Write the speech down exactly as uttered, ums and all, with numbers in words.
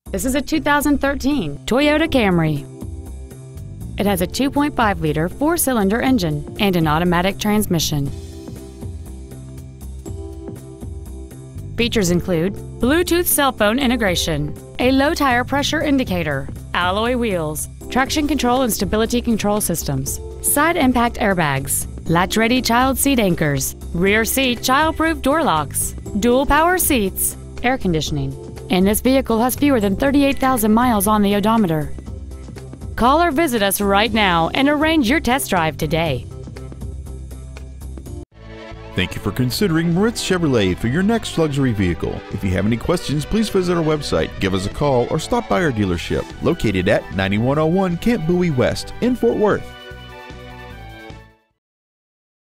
This is a two thousand thirteen Toyota Camry. It has a two point five liter four-cylinder engine and an automatic transmission. Features include Bluetooth cell phone integration, a low tire pressure indicator, alloy wheels, traction control and stability control systems, side impact airbags, latch-ready child seat anchors, rear seat child-proof door locks, dual power seats, air conditioning, and this vehicle has fewer than thirty-eight thousand miles on the odometer. Call or visit us right now and arrange your test drive today. Thank you for considering Moritz Chevrolet for your next luxury vehicle. If you have any questions, please visit our website, give us a call, or stop by our dealership located at ninety-one oh one Camp Bowie West in Fort Worth.